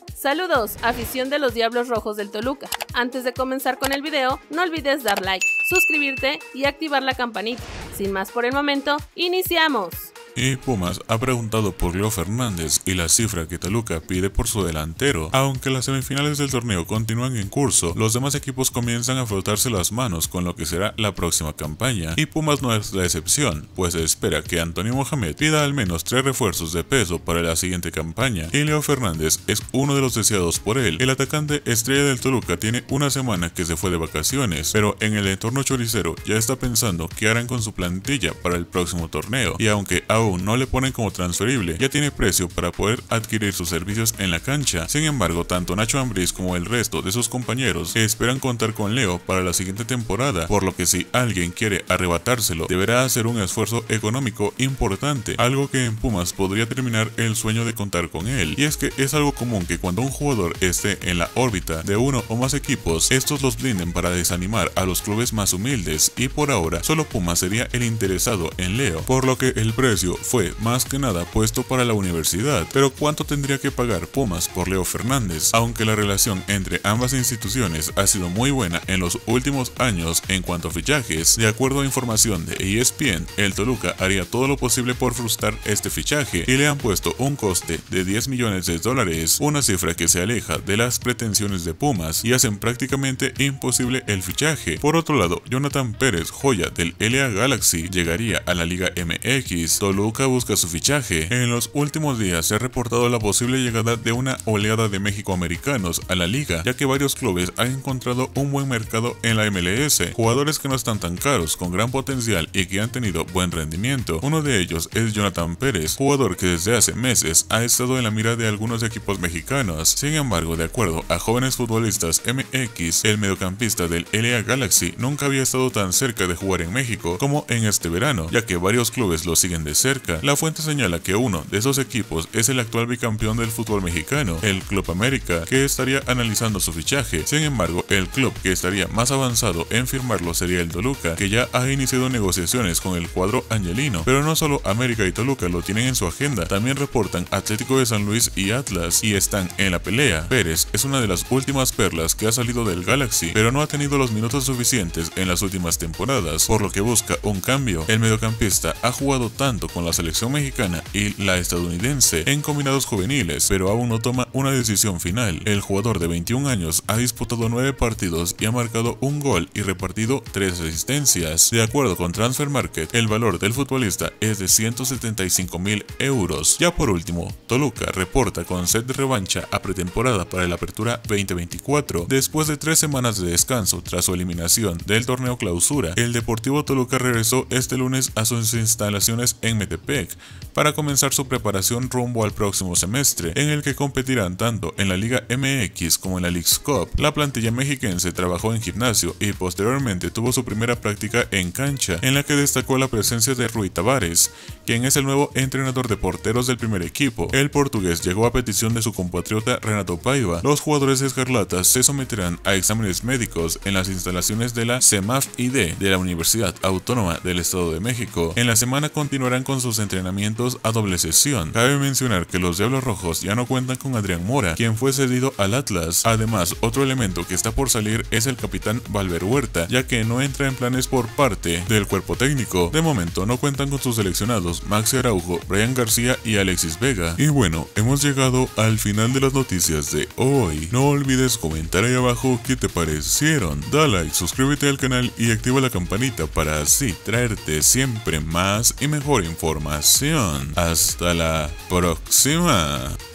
Saludos, afición de los Diablos Rojos del Toluca. Antes de comenzar con el video, no olvides dar like, suscribirte y activar la campanita. Sin más por el momento, ¡iniciamos! Y Pumas ha preguntado por Leo Fernández y la cifra que Toluca pide por su delantero. Aunque las semifinales del torneo continúan en curso, los demás equipos comienzan a frotarse las manos con lo que será la próxima campaña. Y Pumas no es la excepción, pues se espera que Antonio Mohamed pida al menos 3 refuerzos de peso para la siguiente campaña. Y Leo Fernández es uno de los deseados por él. El atacante estrella del Toluca tiene una semana que se fue de vacaciones, pero en el entorno choricero ya está pensando qué harán con su plantilla para el próximo torneo. Y aunque aún no le ponen como transferible, ya tiene precio para poder adquirir sus servicios en la cancha. Sin embargo, tanto Nacho Ambriz como el resto de sus compañeros esperan contar con Leo para la siguiente temporada, por lo que si alguien quiere arrebatárselo, deberá hacer un esfuerzo económico importante, algo que en Pumas podría terminar el sueño de contar con él. Y es que es algo común que cuando un jugador esté en la órbita de uno o más equipos, estos los blinden para desanimar a los clubes más humildes, y por ahora solo Pumas sería el interesado en Leo, por lo que el precio fue más que nada puesto para la universidad. Pero ¿cuánto tendría que pagar Pumas por Leo Fernández? Aunque la relación entre ambas instituciones ha sido muy buena en los últimos años en cuanto a fichajes, de acuerdo a información de ESPN, el Toluca haría todo lo posible por frustrar este fichaje y le han puesto un coste de $10 millones, una cifra que se aleja de las pretensiones de Pumas y hacen prácticamente imposible el fichaje. Por otro lado, Jonathan Pérez, joya del LA Galaxy, llegaría a la Liga MX. Toluca busca su fichaje. En los últimos días se ha reportado la posible llegada de una oleada de mexicoamericanos a la liga, ya que varios clubes han encontrado un buen mercado en la MLS, jugadores que no están tan caros, con gran potencial y que han tenido buen rendimiento. Uno de ellos es Jonathan Pérez, jugador que desde hace meses ha estado en la mira de algunos equipos mexicanos. Sin embargo, de acuerdo a Jóvenes Futbolistas MX, el mediocampista del LA Galaxy nunca había estado tan cerca de jugar en México como en este verano, ya que varios clubes lo siguen de cerca. La fuente señala que uno de esos equipos es el actual bicampeón del fútbol mexicano, el Club América, que estaría analizando su fichaje. Sin embargo, el club que estaría más avanzado en firmarlo sería el Toluca, que ya ha iniciado negociaciones con el cuadro angelino. Pero no solo América y Toluca lo tienen en su agenda, también reportan Atlético de San Luis y Atlas, y están en la pelea. Pérez es una de las últimas perlas que ha salido del Galaxy, pero no ha tenido los minutos suficientes en las últimas temporadas, por lo que busca un cambio. El mediocampista ha jugado tanto con la selección mexicana y la estadounidense en combinados juveniles, pero aún no toma una decisión final. El jugador de 21 años ha disputado 9 partidos y ha marcado un gol y repartido 3 asistencias. De acuerdo con Transfer Market, el valor del futbolista es de 175.000 euros. Ya por último, Toluca reporta con sed de revancha a pretemporada para la Apertura 2024. Después de 3 semanas de descanso tras su eliminación del torneo Clausura, el Deportivo Toluca regresó este lunes a sus instalaciones en Metepec para comenzar su preparación rumbo al próximo semestre, en el que competirán tanto en la Liga MX como en la Leagues Cup. La plantilla mexiquense trabajó en gimnasio y posteriormente tuvo su primera práctica en cancha, en la que destacó la presencia de Rui Tavares, quien es el nuevo entrenador de porteros del primer equipo. El portugués llegó a petición de su compatriota Renato Paiva. Los jugadores escarlatas se someterán a exámenes médicos en las instalaciones de la CEMAF-ID de la Universidad Autónoma del Estado de México. En la semana continuarán con sus entrenamientos a doble sesión. Cabe mencionar que los Diablos Rojos ya no cuentan con Adrián Mora, quien fue cedido al Atlas. Además, otro elemento que está por salir es el capitán Valver Huerta, ya que no entra en planes por parte del cuerpo técnico. De momento no cuentan con sus seleccionados Maxi Araujo, Brian García y Alexis Vega. Y bueno, hemos llegado al final de las noticias de hoy. No olvides comentar ahí abajo qué te parecieron. Da like, suscríbete al canal y activa la campanita para así traerte siempre más y mejor información. Hasta la próxima.